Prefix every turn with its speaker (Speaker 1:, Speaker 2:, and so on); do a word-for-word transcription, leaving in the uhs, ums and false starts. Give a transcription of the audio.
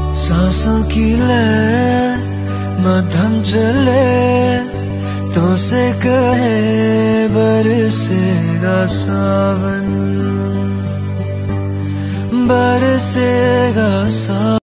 Speaker 1: सांसों की लय मध्यम चले तो से कहे बरसेगा सावन, बरसेगा सावन।